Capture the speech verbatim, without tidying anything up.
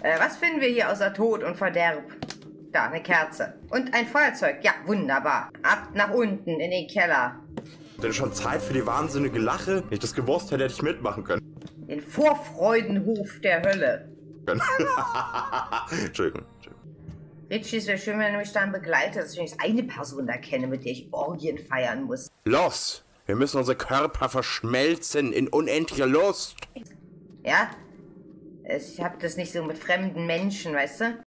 Äh, was finden wir hier außer Tod und Verderb? Da, eine Kerze. Und ein Feuerzeug. Ja, wunderbar. Ab nach unten in den Keller. Denn schon Zeit für die wahnsinnige Lache? Wenn ich das gewusst hätte, hätte ich mitmachen können. Den Vorfreudenhof der Hölle. Entschuldigung. Richie, es wäre schön, wenn du mich dann begleitet, dass ich wenigstens eine Person da kenne, mit der ich Orgien feiern muss. Los! Wir müssen unsere Körper verschmelzen in unendlicher Lust. Ja? Ich hab das nicht so mit fremden Menschen, weißt du?